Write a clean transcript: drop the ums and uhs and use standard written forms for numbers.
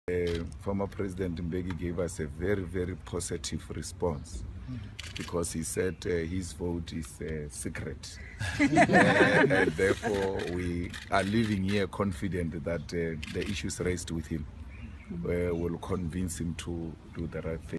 Former President Mbeki gave us a very, very positive response because he said his vote is secret. And therefore, we are living here confident that the issues raised with him will convince him to do the right thing.